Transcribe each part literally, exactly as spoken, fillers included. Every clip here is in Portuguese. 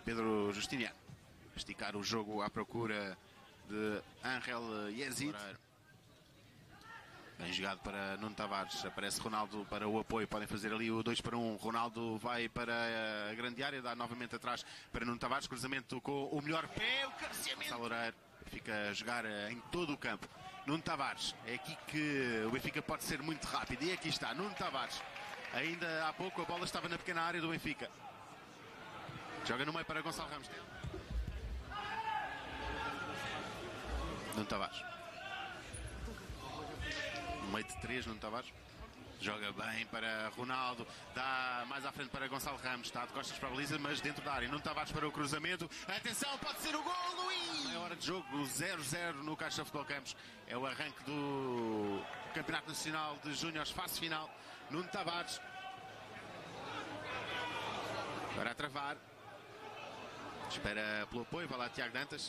Pedro Justiniano. Esticar o jogo à procura de Ángel Yezid. Bem jogado para Nuno Tavares. Aparece Ronaldo para o apoio. Podem fazer ali o dois para um. Ronaldo vai para a grande área. Dá novamente atrás para Nuno Tavares. Cruzamento com o melhor pé. O cabeceamento. Saloreiro fica a jogar em todo o campo. Nuno Tavares. É aqui que o Benfica pode ser muito rápido. E aqui está Nuno Tavares. Ainda há pouco a bola estava na pequena área do Benfica. Joga no meio para Gonçalo Ramos. Nuno Tavares. No meio de três, Nuno Tavares. Joga bem para Ronaldo. Dá mais à frente para Gonçalo Ramos. Está de costas para a baliza, mas dentro da área. Nuno Tavares para o cruzamento. Atenção, pode ser o golo. E é hora de jogo. zero zero no Caixa Futebol Campos. É o arranque do Campeonato Nacional de Júniores, fase final. Nuno Tavares. Para a travar. Espera pelo apoio. Vai lá Tiago Dantas.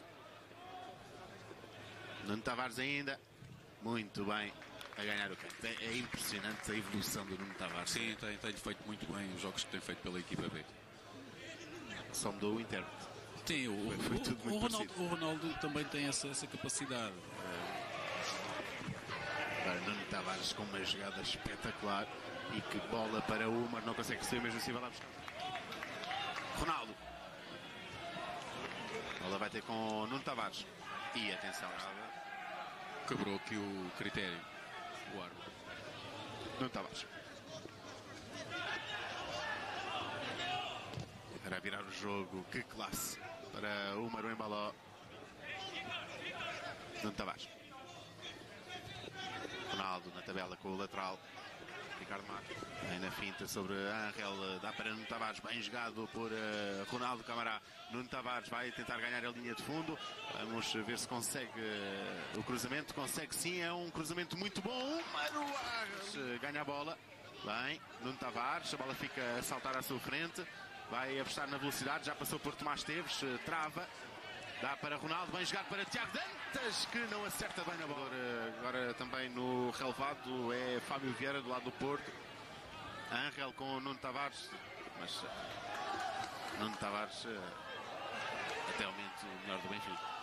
Nuno Tavares ainda. Muito bem a ganhar o campo. É, é impressionante a evolução do Nuno Tavares. Sim, tem, tem feito muito bem os jogos que tem feito pela equipa B. Só mudou o intérprete. Sim, o, foi, foi tudo o, muito o, Ronaldo, o Ronaldo também tem essa, essa capacidade. Agora Nuno Tavares com uma jogada espetacular. E que bola para o Umar. Não consegue receber, mesmo assim vai lá buscar. Ronaldo. A bola vai ter com Nuno Tavares. E atenção, quebrou aqui o critério. O árbitro. Nuno Tavares. Para virar o jogo, que classe para o Maru Embaló. Nuno Tavares. Ronaldo na tabela com o lateral. Ricardo Matos. Aí na finta sobre Ángel. Dá para Nuno Tavares. Bem jogado por uh, Ronaldo Camará. Nuno Tavares vai tentar ganhar a linha de fundo. Vamos ver se consegue uh, o cruzamento. Consegue sim. É um cruzamento muito bom. Maruá ganha a bola. Bem. Nuno Tavares. A bola fica a saltar à sua frente. Vai apostar na velocidade. Já passou por Tomás Teves. Uh, trava. Dá para Ronaldo, bem jogado para Tiago Dantas, que não acerta bem na bola. Agora também no relevado é Fábio Vieira do lado do Porto. Ángel com Nuno Tavares, mas Nuno Tavares até o momento o melhor do Benfica.